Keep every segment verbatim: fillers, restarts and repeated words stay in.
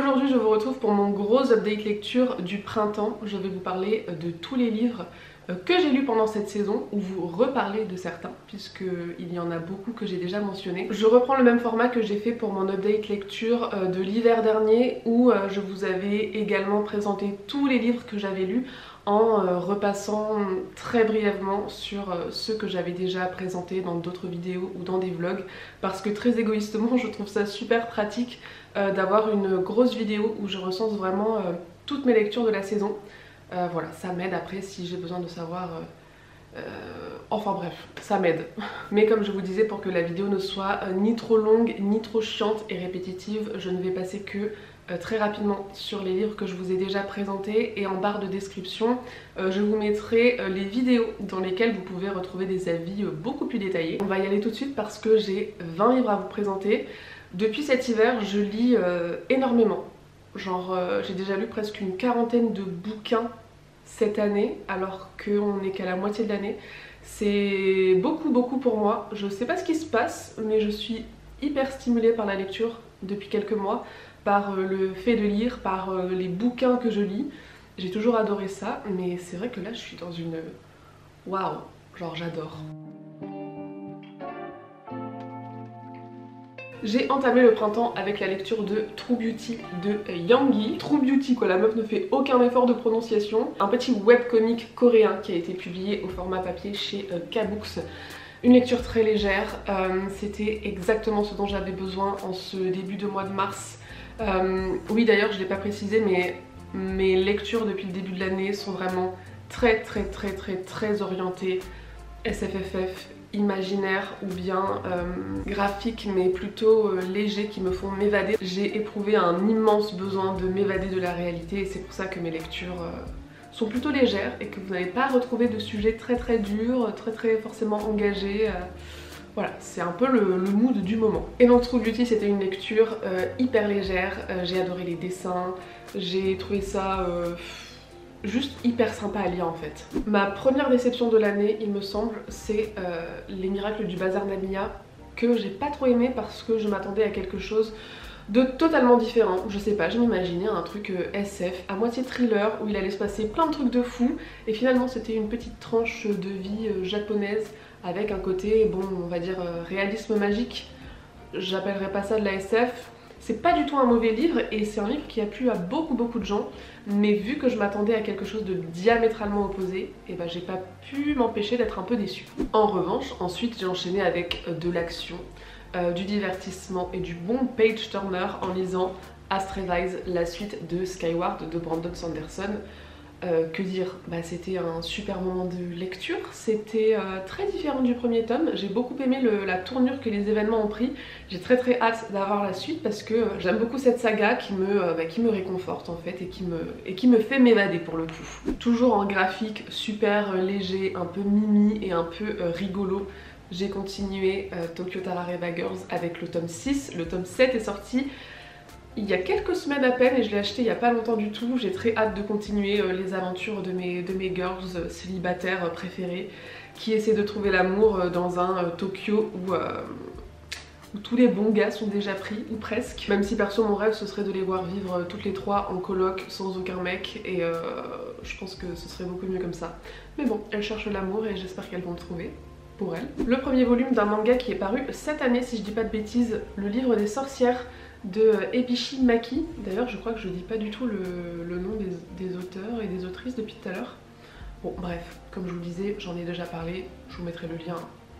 Aujourd'hui je vous retrouve pour mon gros update lecture du printemps. Je vais vous parler de tous les livres que j'ai lus pendant cette saison, ou vous reparler de certains puisqu'il y en a beaucoup que j'ai déjà mentionnés. Je reprends le même format que j'ai fait pour mon update lecture de l'hiver dernier où je vous avais également présenté tous les livres que j'avais lus en repassant très brièvement sur ceux que j'avais déjà présentés dans d'autres vidéos ou dans des vlogs, parce que très égoïstement je trouve ça super pratique euh, d'avoir une grosse vidéo où je recense vraiment euh, toutes mes lectures de la saison. Euh, voilà, ça m'aide après si j'ai besoin de savoir... Euh, euh, enfin bref, ça m'aide. Mais comme je vous disais, pour que la vidéo ne soit euh, ni trop longue, ni trop chiante et répétitive, je ne vais passer que Euh, très rapidement sur les livres que je vous ai déjà présentés, et en barre de description euh, je vous mettrai euh, les vidéos dans lesquelles vous pouvez retrouver des avis euh, beaucoup plus détaillés. On va y aller tout de suite parce que j'ai vingt livres à vous présenter. Depuis cet hiver je lis euh, énormément, genre euh, j'ai déjà lu presque une quarantaine de bouquins cette année alors qu'on n'est qu'à la moitié de l'année. C'est beaucoup beaucoup pour moi, je sais pas ce qui se passe mais je suis hyper stimulée par la lecture depuis quelques mois, par le fait de lire, par les bouquins que je lis. J'ai toujours adoré ça, mais c'est vrai que là je suis dans une... Waouh, genre j'adore. J'ai entamé le printemps avec la lecture de True Beauty de Yoongi. True Beauty quoi, la meuf ne fait aucun effort de prononciation. Un petit webcomic coréen qui a été publié au format papier chez euh, K-Books. Une lecture très légère, euh, c'était exactement ce dont j'avais besoin en ce début de mois de mars. Euh, oui d'ailleurs je ne l'ai pas précisé mais mes lectures depuis le début de l'année sont vraiment très très très très très orientées S F F F, imaginaire ou bien euh, graphique, mais plutôt euh, léger, qui me font m'évader. J'ai éprouvé un immense besoin de m'évader de la réalité et c'est pour ça que mes lectures euh, sont plutôt légères et que vous n'allez pas retrouver de sujets très très durs, très très forcément engagés. Euh, Voilà, c'est un peu le, le mood du moment. Et donc True Beauty c'était une lecture euh, hyper légère, euh, j'ai adoré les dessins, j'ai trouvé ça euh, juste hyper sympa à lire en fait. Ma première déception de l'année il me semble c'est euh, Les Miracles du Bazar Namiya, que j'ai pas trop aimé parce que je m'attendais à quelque chose de totalement différent. Je sais pas, je m'imaginais un truc euh, S F, à moitié thriller, où il allait se passer plein de trucs de fou, et finalement c'était une petite tranche de vie euh, japonaise avec un côté, bon, on va dire euh, réalisme magique. J'appellerais pas ça de la S F. C'est pas du tout un mauvais livre et c'est un livre qui a plu à beaucoup beaucoup de gens, mais vu que je m'attendais à quelque chose de diamétralement opposé, et ben j'ai pas pu m'empêcher d'être un peu déçue. En revanche, ensuite j'ai enchaîné avec de l'action, euh, du divertissement et du bon page turner en lisant Astray Vice, la suite de Skyward de Brandon Sanderson. Euh, que dire, bah, c'était un super moment de lecture, c'était euh, très différent du premier tome, j'ai beaucoup aimé le, la tournure que les événements ont pris, j'ai très très hâte d'avoir la suite parce que euh, j'aime beaucoup cette saga qui me, euh, bah, qui me réconforte en fait et qui me, et qui me fait m'évader pour le coup. Toujours en graphique super euh, léger, un peu mimi et un peu euh, rigolo, j'ai continué euh, Tokyo Tarareba Girls avec le tome six, le tome sept est sorti il y a quelques semaines à peine et je l'ai acheté il n'y a pas longtemps du tout. J'ai très hâte de continuer euh, les aventures de mes, de mes girls euh, célibataires euh, préférées qui essaient de trouver l'amour euh, dans un euh, Tokyo où, euh, où tous les bons gars sont déjà pris, ou presque. Même si perso mon rêve ce serait de les voir vivre euh, toutes les trois en coloc sans aucun mec, et euh, je pense que ce serait beaucoup mieux comme ça. Mais bon, elles cherchent l'amour et j'espère qu'elles vont le trouver. Pour elles. Le premier volume d'un manga qui est paru cette année si je dis pas de bêtises, Le Livre des Sorcières de Ebishi Maki. D'ailleurs je crois que je dis pas du tout le, le nom des, des auteurs et des autrices depuis tout à l'heure. Bon bref, comme je vous le disais, j'en ai déjà parlé, je vous mettrai le lien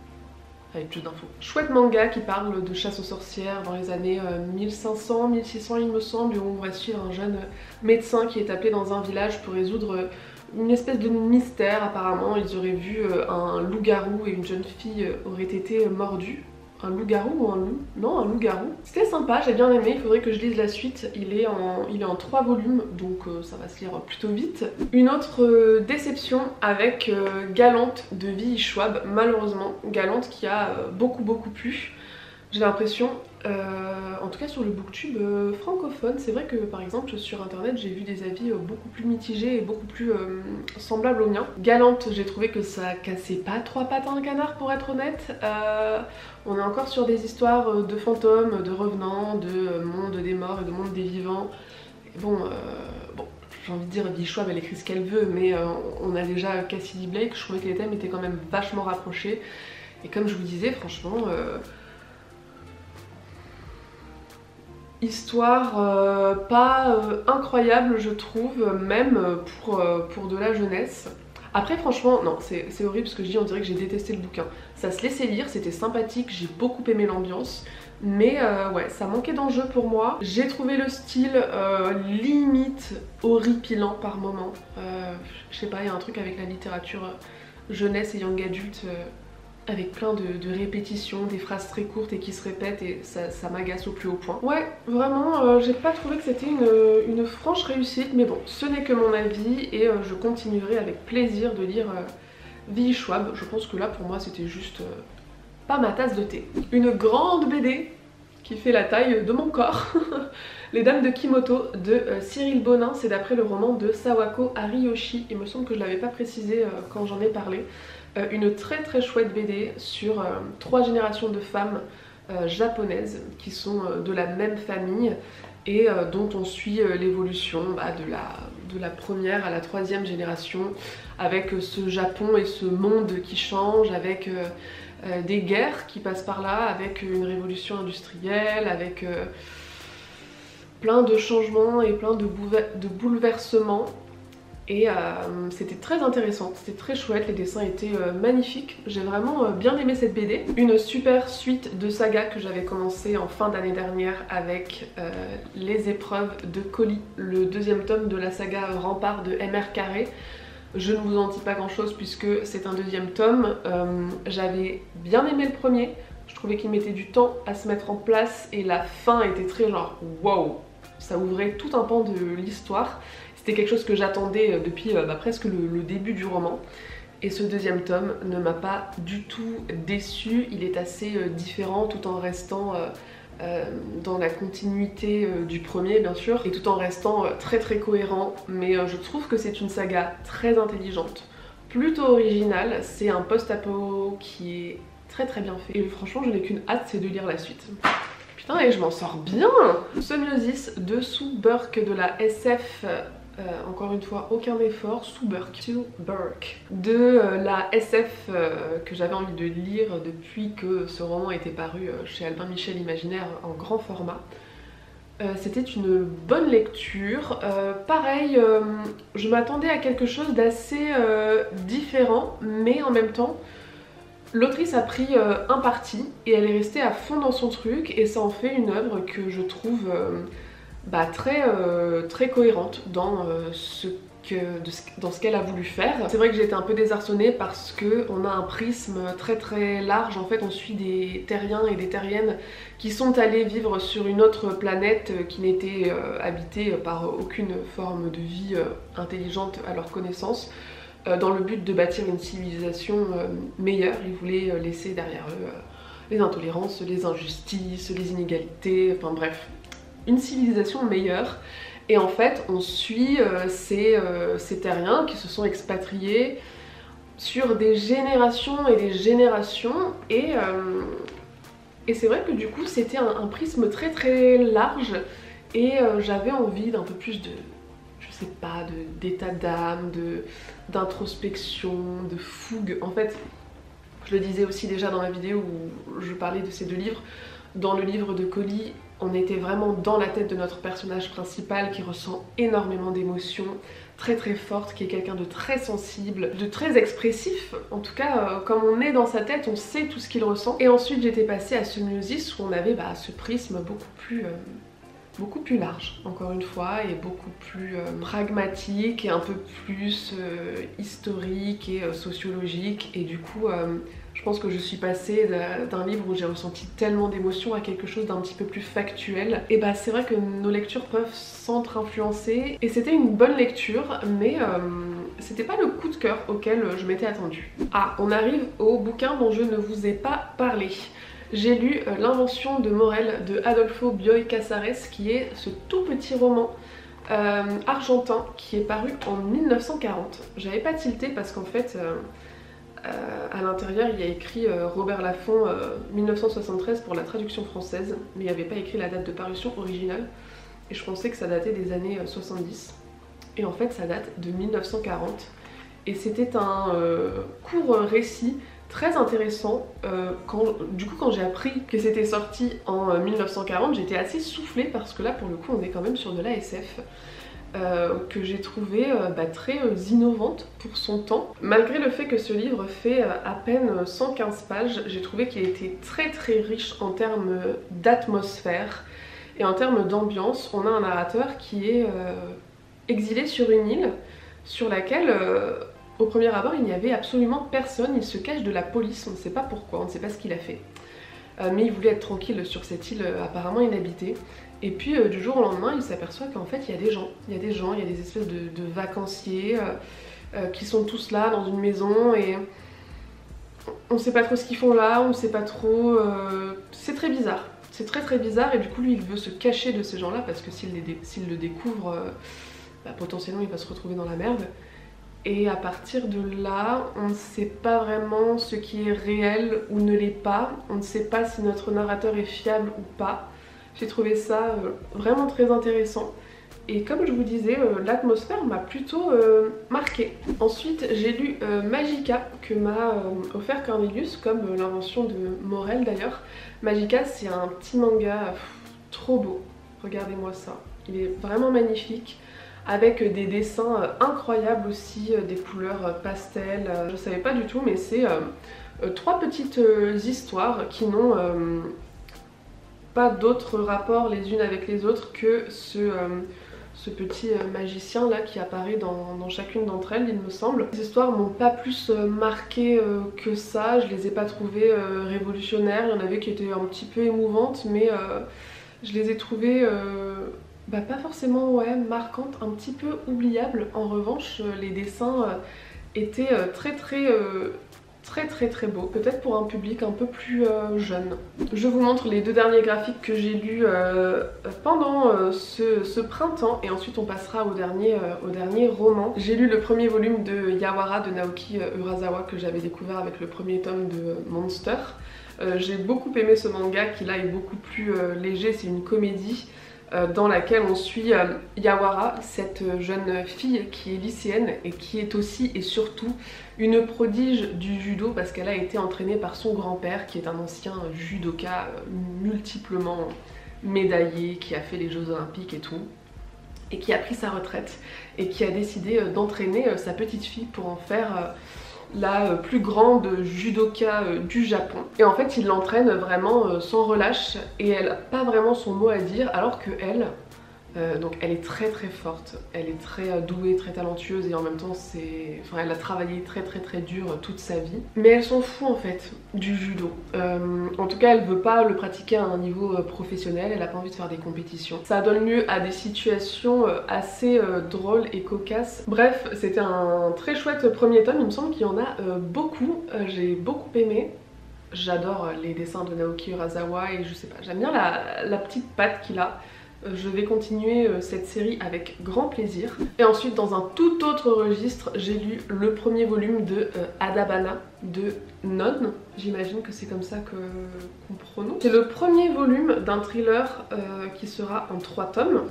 avec plus d'infos. Chouette manga qui parle de chasse aux sorcières dans les années euh, mille cinq cents mille six cents il me semble, où on va suivre un jeune médecin qui est appelé dans un village pour résoudre une espèce de mystère. Apparemment ils auraient vu euh, un loup-garou et une jeune fille euh, auraient été euh, mordus. Un loup-garou ou un loup? Non, un loup-garou. C'était sympa, j'ai bien aimé, il faudrait que je lise la suite. Il est en, il est en trois volumes, donc euh, ça va se lire plutôt vite. Une autre euh, déception avec euh, Galante de V I Schwab, malheureusement. Galante qui a euh, beaucoup beaucoup plu. J'ai l'impression Euh, en tout cas sur le booktube euh, francophone. C'est vrai que par exemple sur internet j'ai vu des avis euh, beaucoup plus mitigés et beaucoup plus euh, semblables aux miens. Galante, j'ai trouvé que ça cassait pas trois pattes à un canard pour être honnête. Euh, on est encore sur des histoires de fantômes, de revenants, de monde des morts et de monde des vivants. Et bon, euh, bon j'ai envie de dire Vie Schwab elle écrit ce qu'elle veut, mais euh, on a déjà Cassidy Blake, je trouvais que les thèmes étaient quand même vachement rapprochés. Et comme je vous disais, franchement... Euh, Histoire euh, pas euh, incroyable je trouve, même pour, euh, pour de la jeunesse. Après franchement, non c'est horrible ce que je dis, on dirait que j'ai détesté le bouquin. Ça se laissait lire, c'était sympathique, j'ai beaucoup aimé l'ambiance. Mais euh, ouais, ça manquait d'enjeu pour moi. J'ai trouvé le style euh, limite horripilant par moment. Euh, je sais pas, il y a un truc avec la littérature jeunesse et young adulte... Euh, avec plein de, de répétitions, des phrases très courtes et qui se répètent et ça, ça m'agace au plus haut point. Ouais, vraiment, euh, j'ai pas trouvé que c'était une, une franche réussite, mais bon, ce n'est que mon avis et euh, je continuerai avec plaisir de lire euh, Vie Schwab. Je pense que là, pour moi, c'était juste euh, pas ma tasse de thé. Une grande B D qui fait la taille de mon corps. Les Dames de Kimoto de euh, Cyril Bonin, c'est d'après le roman de Sawako Ariyoshi. Il me semble que je l'avais pas précisé euh, quand j'en ai parlé. Euh, une très très chouette B D sur euh, trois générations de femmes euh, japonaises qui sont euh, de la même famille et euh, dont on suit euh, l'évolution bah, de, la, de la première à la troisième génération avec euh, ce Japon et ce monde qui change, avec euh, euh, des guerres qui passent par là, avec une révolution industrielle, avec euh, plein de changements et plein de, de bouleversements. Et euh, c'était très intéressant, c'était très chouette, les dessins étaient euh, magnifiques. J'ai vraiment euh, bien aimé cette B D. Une super suite de sagas que j'avais commencé en fin d'année dernière avec euh, Les Épreuves de Colis, le deuxième tome de la saga Rempart de M R Carré. Je ne vous en dis pas grand chose puisque c'est un deuxième tome. Euh, j'avais bien aimé le premier, je trouvais qu'il mettait du temps à se mettre en place et la fin était très genre wow, ça ouvrait tout un pan de l'histoire. C'était quelque chose que j'attendais depuis euh, bah, presque le, le début du roman. Et ce deuxième tome ne m'a pas du tout déçue. Il est assez euh, différent tout en restant euh, euh, dans la continuité euh, du premier bien sûr. Et tout en restant euh, très très cohérent. Mais euh, je trouve que c'est une saga très intelligente, plutôt originale. C'est un post-apo qui est très très bien fait. Et franchement je n'ai qu'une hâte, c'est de lire la suite. Putain et je m'en sors bien. Semiosis de Sue Burke de la S F... Euh, encore une fois, aucun effort, Sue Burke, Sue Burke de euh, la S F euh, que j'avais envie de lire depuis que ce roman était paru euh, chez Albin Michel Imaginaire en grand format. Euh, C'était une bonne lecture. Euh, pareil, euh, je m'attendais à quelque chose d'assez euh, différent, mais en même temps, l'autrice a pris euh, un parti et elle est restée à fond dans son truc et ça en fait une œuvre que je trouve... Euh, Bah, très, euh, très cohérente dans, euh, ce que, de ce, dans ce qu'elle a voulu faire. C'est vrai que j'ai été un peu désarçonnée parce qu'on a un prisme très très large. En fait on suit des terriens et des terriennes qui sont allés vivre sur une autre planète qui n'était euh, habitée par aucune forme de vie euh, intelligente à leur connaissance, euh, dans le but de bâtir une civilisation euh, meilleure. Ils voulaient euh, laisser derrière eux euh, les intolérances, les injustices, les inégalités, enfin bref, une civilisation meilleure. Et en fait on suit euh, ces, euh, ces terriens qui se sont expatriés sur des générations et des générations et, euh, et c'est vrai que du coup c'était un, un prisme très très large et euh, j'avais envie d'un peu plus de, je sais pas, d'état d'âme, d'introspection, de, de fougue. En fait je le disais aussi déjà dans ma vidéo où je parlais de ces deux livres, dans le livre de Colis on était vraiment dans la tête de notre personnage principal qui ressent énormément d'émotions très très fortes, qui est quelqu'un de très sensible, de très expressif. En tout cas, euh, comme on est dans sa tête, on sait tout ce qu'il ressent. Et ensuite j'étais passée à Semiosis où on avait bah, ce prisme beaucoup plus... Euh, beaucoup plus large, encore une fois, et beaucoup plus euh, pragmatique et un peu plus euh, historique et euh, sociologique. Et du coup, euh, je pense que je suis passée d'un livre où j'ai ressenti tellement d'émotions à quelque chose d'un petit peu plus factuel. Et bah c'est vrai que nos lectures peuvent s'entre-influencer. Et c'était une bonne lecture, mais euh, c'était pas le coup de cœur auquel je m'étais attendue. Ah, on arrive au bouquin dont je ne vous ai pas parlé. j'ai lu euh, L'invention de Morel de Adolfo Bioy Casares, qui est ce tout petit roman euh, argentin qui est paru en mille neuf cent quarante. J'avais pas tilté parce qu'en fait euh, euh, à l'intérieur il y a écrit euh, Robert Laffont euh, mille neuf cent soixante-treize pour la traduction française, mais il n'y avait pas écrit la date de parution originale et je pensais que ça datait des années euh, soixante-dix, et en fait ça date de mille neuf cent quarante, et c'était un euh, court récit très intéressant. Euh, quand, du coup quand j'ai appris que c'était sorti en euh, mille neuf cent quarante, j'étais assez soufflée parce que là pour le coup on est quand même sur de l'A S F euh, que j'ai trouvé euh, bah, très euh, innovante pour son temps. Malgré le fait que ce livre fait euh, à peine cent quinze pages, j'ai trouvé qu'il était très très riche en termes d'atmosphère et en termes d'ambiance. On a un narrateur qui est euh, exilé sur une île sur laquelle euh, au premier abord, il n'y avait absolument personne, il se cache de la police, on ne sait pas pourquoi, on ne sait pas ce qu'il a fait. Euh, mais il voulait être tranquille sur cette île euh, apparemment inhabitée. Et puis euh, du jour au lendemain, il s'aperçoit qu'en fait il y a des gens, il y a des gens, il y a des espèces de, de vacanciers euh, euh, qui sont tous là dans une maison et on ne sait pas trop ce qu'ils font là, on ne sait pas trop... Euh... C'est très bizarre, c'est très très bizarre, et du coup lui il veut se cacher de ces gens-là parce que s'il dé... le découvre, euh, bah, potentiellement il va se retrouver dans la merde. Et à partir de là, on ne sait pas vraiment ce qui est réel ou ne l'est pas. On ne sait pas si notre narrateur est fiable ou pas. J'ai trouvé ça euh, vraiment très intéressant. Et comme je vous disais, euh, l'atmosphère m'a plutôt euh, marquée. Ensuite, j'ai lu euh, Magica, que m'a euh, offert Cornelius, comme euh, l'invention de Morel d'ailleurs. Magica, c'est un petit manga pff, trop beau. Regardez-moi ça. Il est vraiment magnifique, avec des dessins incroyables aussi, des couleurs pastel. Je savais pas du tout, mais c'est euh, trois petites euh, histoires qui n'ont euh, pas d'autre rapport les unes avec les autres que ce, euh, ce petit euh, magicien là qui apparaît dans, dans chacune d'entre elles, il me semble. Les histoires m'ont pas plus euh, marqué euh, que ça, je les ai pas trouvées euh, révolutionnaires. Il y en avait qui étaient un petit peu émouvantes, mais euh, je les ai trouvées... Euh, Bah pas forcément ouais, marquante, un petit peu oubliable. En revanche, les dessins euh, étaient euh, très très euh, très très très beaux, peut-être pour un public un peu plus euh, jeune. Je vous montre les deux derniers graphiques que j'ai lus euh, pendant euh, ce, ce printemps, et ensuite on passera au dernier, euh, au dernier roman. J'ai lu le premier volume de Yawara de Naoki Urasawa que j'avais découvert avec le premier tome de Monster. Euh, j'ai beaucoup aimé ce manga qui là est beaucoup plus euh, léger, c'est une comédie dans laquelle on suit euh, Yawara, cette jeune fille qui est lycéenne et qui est aussi et surtout une prodige du judo parce qu'elle a été entraînée par son grand-père qui est un ancien judoka euh, multiplement médaillé, qui a fait les Jeux Olympiques et tout, et qui a pris sa retraite et qui a décidé euh, d'entraîner euh, sa petite fille pour en faire... Euh, la plus grande judoka du Japon. Et en fait il l'entraîne vraiment sans relâche et elle n'a pas vraiment son mot à dire, alors que elle, euh, donc elle est très très forte, elle est très douée, très talentueuse, et en même temps c'est... Enfin elle a travaillé très très très dur toute sa vie. Mais elle s'en fout en fait du judo. Euh, en tout cas elle veut pas le pratiquer à un niveau professionnel, elle a pas envie de faire des compétitions. Ça donne lieu à des situations assez euh, drôles et cocasses. Bref, c'était un très chouette premier tome, il me semble qu'il y en a euh, beaucoup, euh, j'ai beaucoup aimé. J'adore les dessins de Naoki Urasawa et je sais pas, j'aime bien la, la petite patte qu'il a. Je vais continuer cette série avec grand plaisir. Et ensuite, dans un tout autre registre, j'ai lu le premier volume de euh, Adabana de Non. J'imagine que c'est comme ça que qu'on prononce. C'est le premier volume d'un thriller euh, qui sera en trois tomes.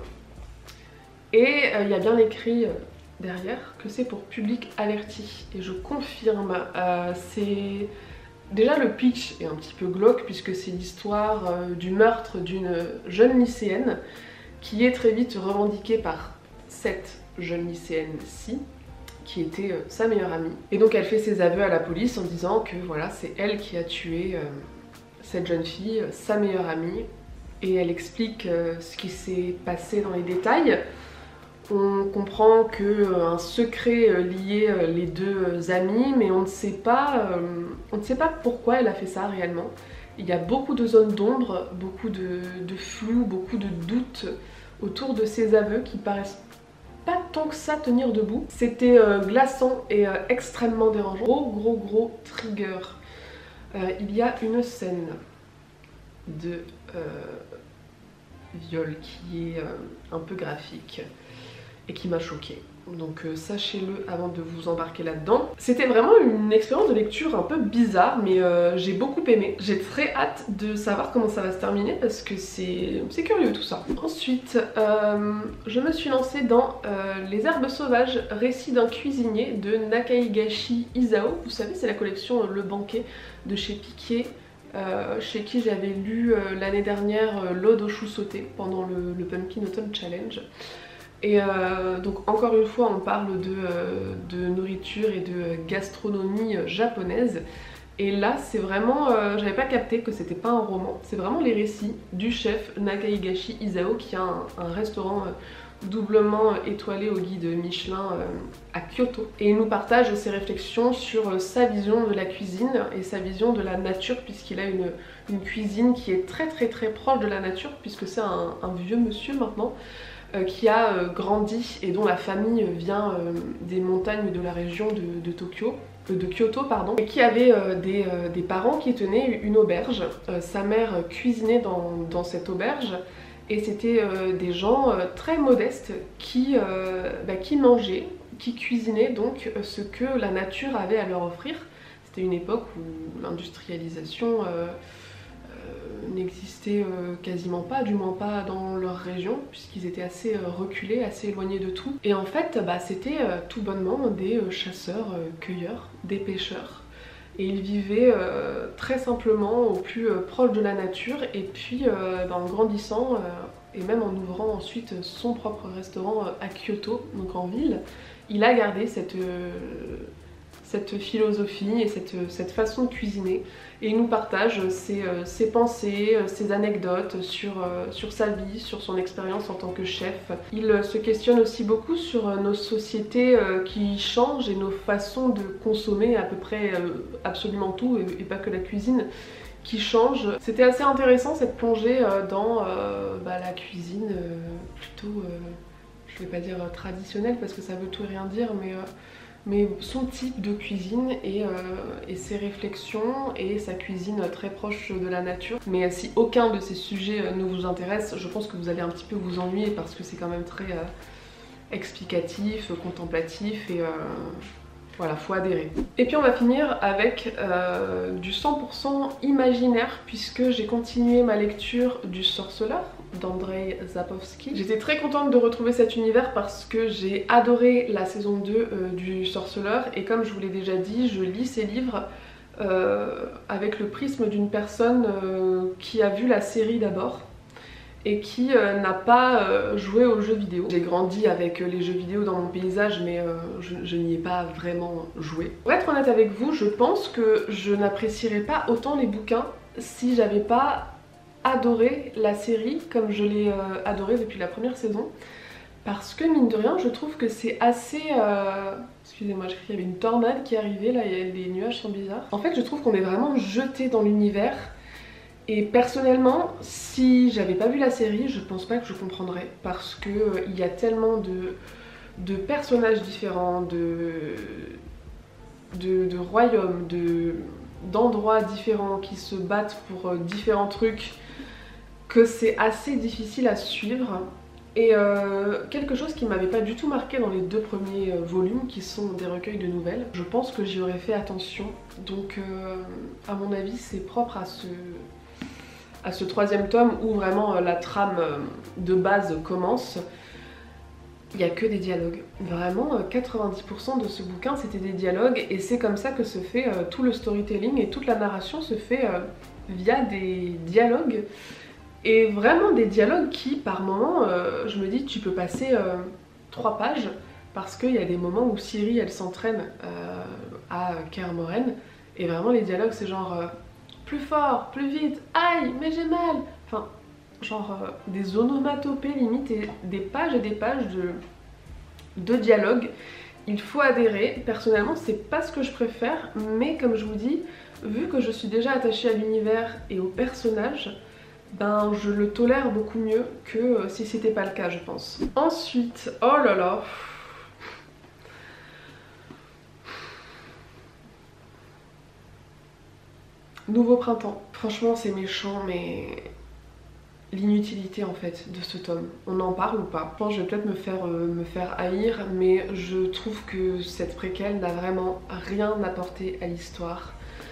Et il euh, y a bien écrit euh, derrière que c'est pour public averti. Et je confirme, euh, c'est... Déjà le pitch est un petit peu glauque puisque c'est l'histoire euh, du meurtre d'une jeune lycéenne qui est très vite revendiquée par cette jeune lycéenne-ci qui était euh, sa meilleure amie. Et donc elle fait ses aveux à la police en disant que voilà, c'est elle qui a tué euh, cette jeune fille, euh, sa meilleure amie, et elle explique euh, ce qui s'est passé dans les détails. On comprend qu'un euh, secret euh, liait euh, les deux euh, amies, mais on ne sait pas, euh, on ne sait pas pourquoi elle a fait ça réellement. Il y a beaucoup de zones d'ombre, beaucoup de, de flou, beaucoup de doutes autour de ces aveux qui paraissent pas tant que ça tenir debout. C'était euh, glaçant et euh, extrêmement dérangeant. Gros gros gros trigger. Euh, il y a une scène de euh, viol qui est euh, un peu graphique et qui m'a choquée. Donc euh, sachez-le avant de vous embarquer là-dedans. C'était vraiment une expérience de lecture un peu bizarre, mais euh, j'ai beaucoup aimé. J'ai très hâte de savoir comment ça va se terminer parce que c'est curieux tout ça. Ensuite, euh, je me suis lancée dans euh, Les Herbes Sauvages, récit d'un cuisinier de Nakaigashi Isao. Vous savez, c'est la collection Le Banquet de chez Piquet. Euh, chez qui j'avais lu euh, l'année dernière euh, L'Ode aux choux sautés pendant le, le Pumpkin Autumn Challenge. Et euh, donc encore une fois on parle de, euh, de nourriture et de gastronomie japonaise. Et là c'est vraiment, euh, j'avais pas capté que c'était pas un roman, c'est vraiment les récits du chef Nakaigashi Isao qui a un, un restaurant euh, doublement étoilé au guide Michelin euh, à Kyoto. Et il nous partage ses réflexions sur euh, sa vision de la cuisine et sa vision de la nature, puisqu'il a une, une cuisine qui est très très très proche de la nature, puisque c'est un, un vieux monsieur maintenant. Euh, qui a euh, grandi et dont la famille vient euh, des montagnes de la région de, de Tokyo, euh, de Kyoto pardon, et qui avait euh, des, euh, des parents qui tenaient une auberge. Euh, sa mère cuisinait dans, dans cette auberge et c'était euh, des gens euh, très modestes qui, euh, bah, qui mangeaient, qui cuisinaient donc euh, ce que la nature avait à leur offrir. C'était une époque où l'industrialisation euh, n'existait euh, quasiment pas, du moins pas dans leur région, puisqu'ils étaient assez euh, reculés, assez éloignés de tout. Et en fait, bah, c'était euh, tout bonnement des euh, chasseurs, euh, cueilleurs, des pêcheurs. Et ils vivaient euh, très simplement au plus euh, proche de la nature, et puis euh, bah, en grandissant, euh, et même en ouvrant ensuite son propre restaurant euh, à Kyoto, donc en ville, il a gardé cette... Euh, cette philosophie et cette, cette façon de cuisiner, et il nous partage ses, ses pensées, ses anecdotes sur, sur sa vie, sur son expérience en tant que chef. Il se questionne aussi beaucoup sur nos sociétés qui changent et nos façons de consommer à peu près absolument tout, et pas que la cuisine qui change. C'était assez intéressant cette plongée dans euh, bah, la cuisine euh, plutôt, euh, je vais pas dire traditionnelle parce que ça veut tout et rien dire, mais euh, mais son type de cuisine et, euh, et ses réflexions et sa cuisine très proche de la nature. Mais si aucun de ces sujets ne vous intéresse, je pense que vous allez un petit peu vous ennuyer parce que c'est quand même très euh, explicatif, contemplatif et euh, voilà, faut adhérer. Et puis on va finir avec euh, du cent pour cent imaginaire puisque j'ai continué ma lecture du Sorceleur d'Andrzej Sapkowski. J'étais très contente de retrouver cet univers parce que j'ai adoré la saison deux euh, du Sorceleur, et comme je vous l'ai déjà dit, je lis ces livres euh, avec le prisme d'une personne euh, qui a vu la série d'abord et qui euh, n'a pas euh, joué aux jeux vidéo. J'ai grandi avec les jeux vidéo dans mon paysage, mais euh, je, je n'y ai pas vraiment joué. Pour être honnête avec vous, je pense que je n'apprécierais pas autant les bouquins si j'avais pas adoré la série comme je l'ai euh, adoré depuis la première saison, parce que mine de rien je trouve que c'est assez... Euh... Excusez-moi, j'ai cru qu'il y avait une tornade qui arrivait là, et les nuages sont bizarres. En fait je trouve qu'on est vraiment jeté dans l'univers, et personnellement si j'avais pas vu la série je pense pas que je comprendrais, parce que euh, il y a tellement de, de personnages différents, de, de, de royaumes, de d'endroits différents qui se battent pour euh, différents trucs, que c'est assez difficile à suivre. Et euh, quelque chose qui m'avait pas du tout marqué dans les deux premiers euh, volumes, qui sont des recueils de nouvelles, je pense que j'y aurais fait attention. Donc euh, à mon avis c'est propre à ce, à ce troisième tome où vraiment euh, la trame euh, de base commence. Il n'y a que des dialogues. Vraiment, euh, quatre-vingt-dix pour cent de ce bouquin c'était des dialogues, et c'est comme ça que se fait euh, tout le storytelling, et toute la narration se fait euh, via des dialogues. Et vraiment des dialogues qui, par moments, euh, je me dis, tu peux passer euh, trois pages, parce qu'il y a des moments où Ciri, elle s'entraîne euh, à Kaer Morhen, et vraiment les dialogues, c'est genre euh, plus fort, plus vite, aïe, mais j'ai mal. Enfin, genre euh, des onomatopées limite, et des pages et des pages de, de dialogues. Il faut adhérer. Personnellement, c'est pas ce que je préfère, mais comme je vous dis, vu que je suis déjà attachée à l'univers et aux personnages, ben je le tolère beaucoup mieux que si c'était pas le cas, je pense. Ensuite, oh là là, Nouveau printemps. Franchement c'est méchant mais l'inutilité en fait de ce tome. On en parle ou pas? Je pense que je vais peut-être me faire, euh, me faire haïr, mais je trouve que cette préquelle n'a vraiment rien apporté à l'histoire.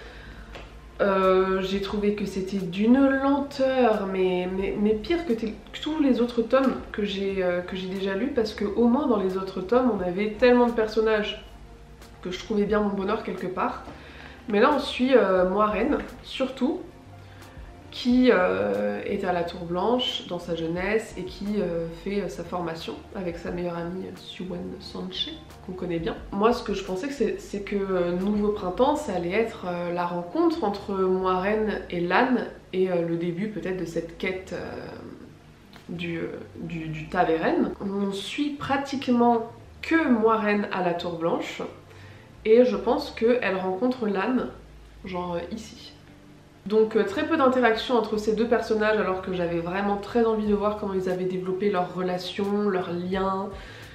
Euh, j'ai trouvé que c'était d'une lenteur, mais, mais, mais pire que, que tous les autres tomes que j'ai euh, que j'ai déjà lus, parce que au moins dans les autres tomes on avait tellement de personnages que je trouvais bien mon bonheur quelque part. Mais là on suit euh, Moiraine, surtout, qui euh, est à la Tour Blanche dans sa jeunesse et qui euh, fait euh, sa formation avec sa meilleure amie Siouan Sanche, qu'on connaît bien. Moi ce que je pensais c'est que euh, Nouveau Printemps ça allait être euh, la rencontre entre Moiraine et Lan et euh, le début peut-être de cette quête euh, du, euh, du, du Taveren. On suit pratiquement que Moiraine à la Tour Blanche et je pense qu'elle rencontre Lan genre euh, ici. Donc euh, très peu d'interactions entre ces deux personnages alors que j'avais vraiment très envie de voir comment ils avaient développé leurs relations, leurs liens.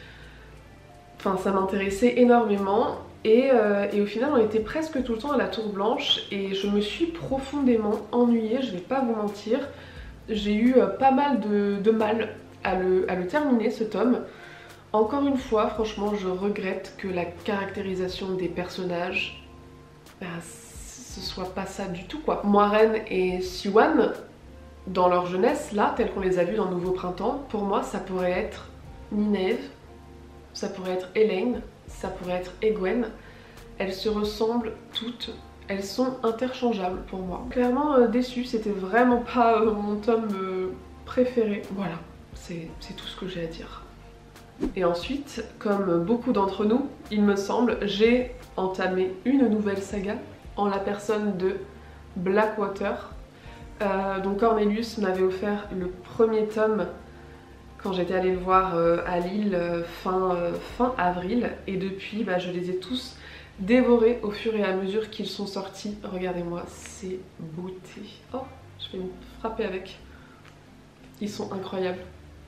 Enfin ça m'intéressait énormément et, euh, et au final on était presque tout le temps à la Tour Blanche et je me suis profondément ennuyée, je vais pas vous mentir. J'ai eu euh, pas mal de, de mal à le, à le terminer ce tome. Encore une fois franchement je regrette que la caractérisation des personnages bah, ce soit pas ça du tout quoi. Moiraine et Siouan, dans leur jeunesse, là, tels qu'on les a vus dans Nouveau Printemps, pour moi ça pourrait être Nynaeve, ça pourrait être Elaine, ça pourrait être Egwene. Elles se ressemblent toutes, elles sont interchangeables pour moi. Clairement euh, déçue, c'était vraiment pas euh, mon tome euh, préféré. Voilà, c'est tout ce que j'ai à dire. Et ensuite, comme beaucoup d'entre nous, il me semble, j'ai entamé une nouvelle saga en la personne de Blackwater. Euh, donc Cornelius m'avait offert le premier tome quand j'étais allée le voir euh, à Lille euh, fin, euh, fin avril et depuis bah, je les ai tous dévorés au fur et à mesure qu'ils sont sortis. Regardez-moi ces beautés. Oh, je vais me frapper avec. Ils sont incroyables.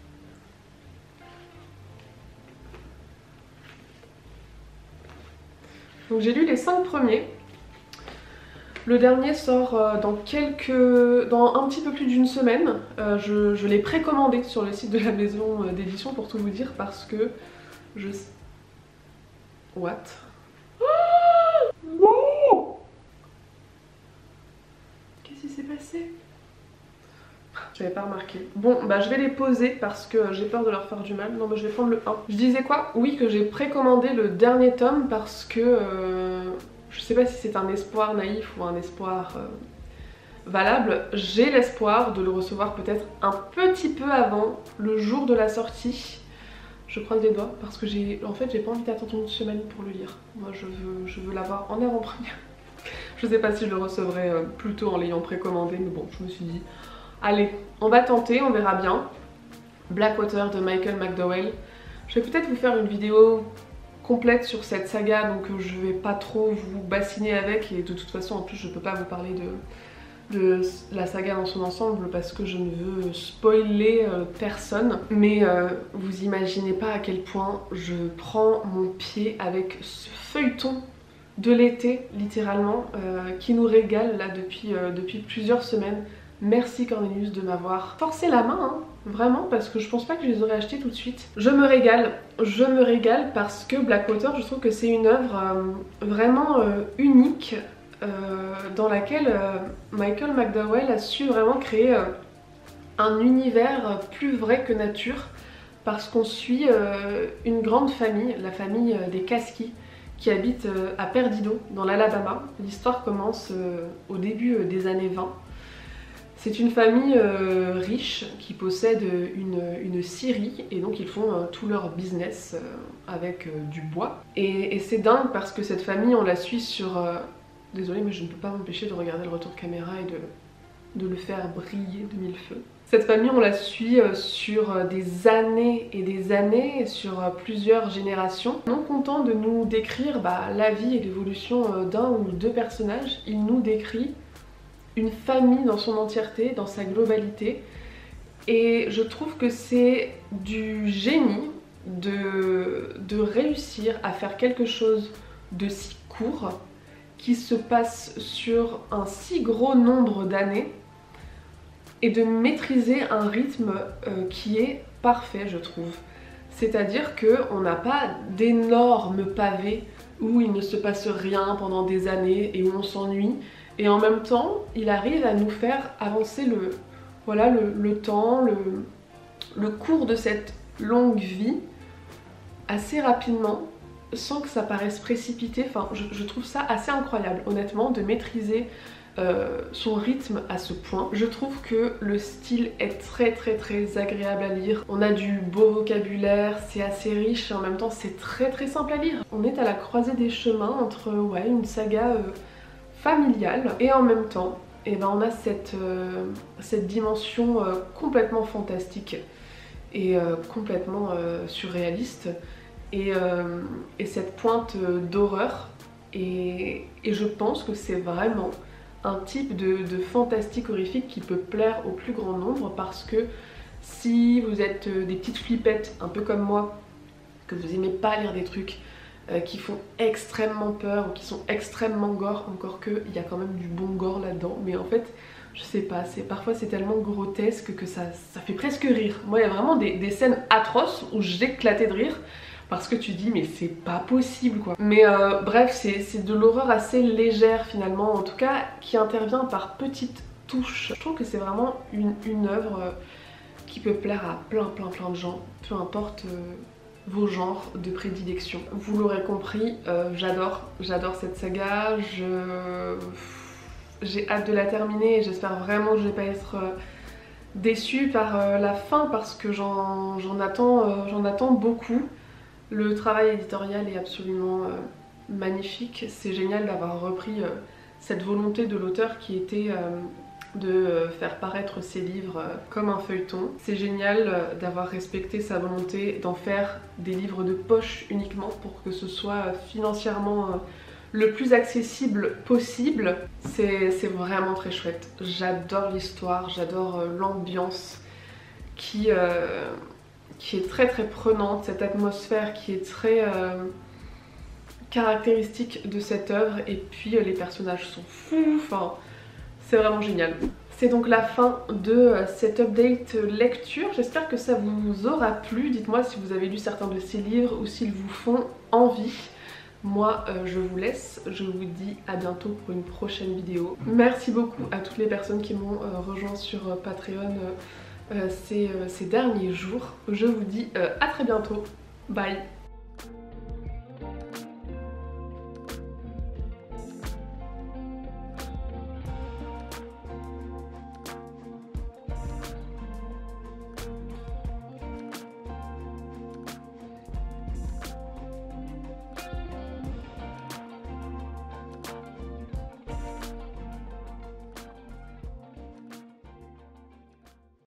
Donc j'ai lu les cinq premiers. Le dernier sort euh, dans quelques... dans un petit peu plus d'une semaine. Euh, je je l'ai précommandé sur le site de la maison d'édition pour tout vous dire parce que je... What? Qu'est-ce qui s'est passé? J'avais pas remarqué. Bon, bah je vais les poser parce que j'ai peur de leur faire du mal. Non, mais je vais prendre le un. Je disais quoi? Oui, que j'ai précommandé le dernier tome parce que... Euh... je sais pas si c'est un espoir naïf ou un espoir euh, valable. J'ai l'espoir de le recevoir peut-être un petit peu avant le jour de la sortie. Je croise les doigts parce que j'ai, en fait, j'ai pas envie d'attendre une semaine pour le lire. Moi, je veux, je veux l'avoir en avant-première. Je sais pas si je le recevrai euh, plus tôt en l'ayant précommandé, mais bon, je me suis dit, allez, on va tenter, on verra bien. Blackwater de Michael McDowell. Je vais peut-être vous faire une vidéo complète sur cette saga, donc je vais pas trop vous bassiner avec et de toute façon en plus je peux pas vous parler de, de la saga dans son ensemble parce que je ne veux spoiler euh, personne, mais euh, vous imaginez pas à quel point je prends mon pied avec ce feuilleton de l'été littéralement euh, qui nous régale là depuis, euh, depuis plusieurs semaines. Merci Cornelius de m'avoir forcé la main, hein, vraiment, parce que je pense pas que je les aurais achetés tout de suite. Je me régale, je me régale parce que Blackwater, je trouve que c'est une œuvre euh, vraiment euh, unique euh, dans laquelle euh, Michael McDowell a su vraiment créer euh, un univers plus vrai que nature parce qu'on suit euh, une grande famille, la famille euh, des Kasky, qui habite euh, à Perdido, dans l'Alabama. L'histoire commence euh, au début euh, des années vingt. C'est une famille euh, riche qui possède une, une scierie et donc ils font euh, tout leur business euh, avec euh, du bois. Et, et c'est dingue parce que cette famille on la suit sur... Euh... Désolée mais je ne peux pas m'empêcher de regarder le retour de caméra et de, de le faire briller de mille feux. Cette famille on la suit euh, sur euh, des années et des années, sur euh, plusieurs générations. Non content de nous décrire bah, la vie et l'évolution euh, d'un ou deux personnages, il nous décrit une famille dans son entièreté, dans sa globalité. Et je trouve que c'est du génie de, de réussir à faire quelque chose de si court qui se passe sur un si gros nombre d'années et de maîtriser un rythme euh, qui est parfait, je trouve. C'est-à-dire qu'on n'a pas d'énormes pavés où il ne se passe rien pendant des années et où on s'ennuie. Et en même temps, il arrive à nous faire avancer le, voilà, le, le temps, le, le cours de cette longue vie assez rapidement, sans que ça paraisse précipité. Enfin, je, je trouve ça assez incroyable, honnêtement, de maîtriser euh, son rythme à ce point. Je trouve que le style est très très très agréable à lire. On a du beau vocabulaire, c'est assez riche et en même temps c'est très très simple à lire. On est à la croisée des chemins entre ouais, une saga euh, familiale et en même temps, eh ben, on a cette, euh, cette dimension euh, complètement fantastique et euh, complètement euh, surréaliste. Et, euh, et cette pointe d'horreur, et, et je pense que c'est vraiment un type de, de fantastique horrifique qui peut plaire au plus grand nombre, parce que si vous êtes des petites flippettes un peu comme moi, que vous aimez pas lire des trucs euh, qui font extrêmement peur ou qui sont extrêmement gore, encore que il y a quand même du bon gore là-dedans, mais en fait je sais pas, c'est parfois c'est tellement grotesque que ça, ça fait presque rire. Moi il y a vraiment des, des scènes atroces où j'éclatais de rire, parce que tu dis mais c'est pas possible quoi. Mais euh, bref, c'est de l'horreur assez légère finalement, en tout cas qui intervient par petites touches. Je trouve que c'est vraiment une, une œuvre euh, qui peut plaire à plein plein plein de gens, peu importe euh, vos genres de prédilection. Vous l'aurez compris, euh, j'adore, j'adore cette saga, je... j'ai hâte de la terminer et j'espère vraiment que je vais pas être euh, déçue par euh, la fin, parce que j'en attends, euh, j'en attends beaucoup. Le travail éditorial est absolument euh, magnifique. C'est génial d'avoir repris euh, cette volonté de l'auteur qui était euh, de euh, faire paraître ses livres euh, comme un feuilleton. C'est génial euh, d'avoir respecté sa volonté d'en faire des livres de poche uniquement pour que ce soit euh, financièrement euh, le plus accessible possible. C'est vraiment très chouette. J'adore l'histoire, j'adore euh, l'ambiance qui... Euh, qui est très très prenante, cette atmosphère qui est très euh, caractéristique de cette œuvre, et puis euh, les personnages sont fous, enfin c'est vraiment génial. C'est donc la fin de euh, cette update lecture, j'espère que ça vous aura plu. Dites-moi si vous avez lu certains de ces livres ou s'ils vous font envie. Moi euh, je vous laisse, je vous dis à bientôt pour une prochaine vidéo. Merci beaucoup à toutes les personnes qui m'ont euh, rejoint sur euh, Patreon euh, Euh, ces, euh, ces derniers jours. Je vous dis euh, à très bientôt. Bye.